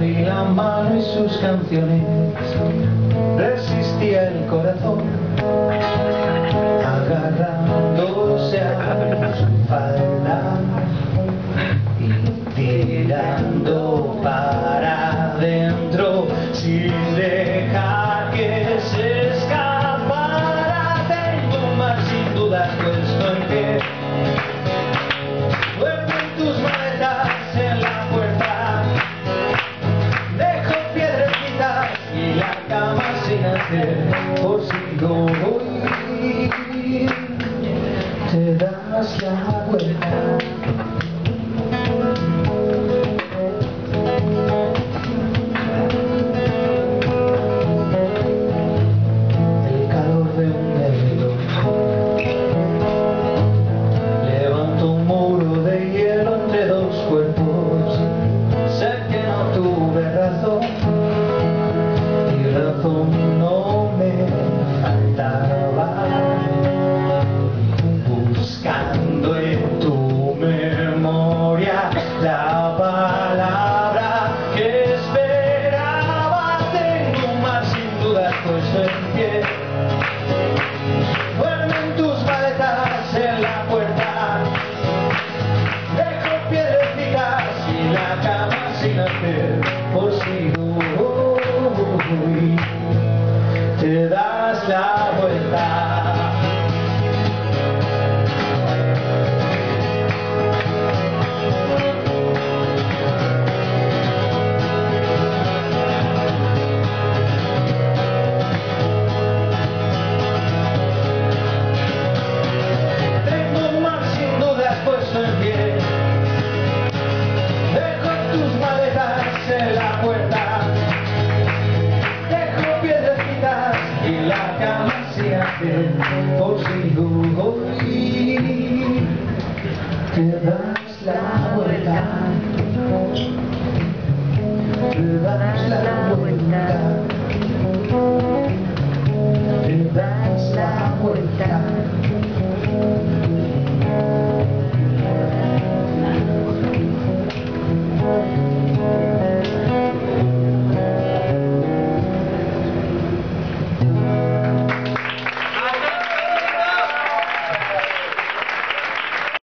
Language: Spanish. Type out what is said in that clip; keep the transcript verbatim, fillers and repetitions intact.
abrí la mano y sus canciones resistía el corazón, agarrándose a su falda y tirando para adentro sin dejar que se escapara. Tengo un mar sin dudas puesto en pie. Duermen tus maletas en la puerta, dejo piedrecitas y la cama sin hacer, por si no voy, te das la vuelta. El calor de un dedo levantó un muro de hielo entre dos cuerpos. Sé que no tuve razón y razón no me faltaba, buscando en tu memoria la palabra que esperaba. Tengo un mar sin dudas puesto en pie. Duermen tus maletas en la puerta, dejo piedrecitas y la cama sin hacer, por si hoy te das la vuelta. Puesto en pie, dejo tus maletas en la puerta, dejo piedrecitas y la cama se hace, por si hoy te das la vuelta, te das la vuelta, te das la vuelta.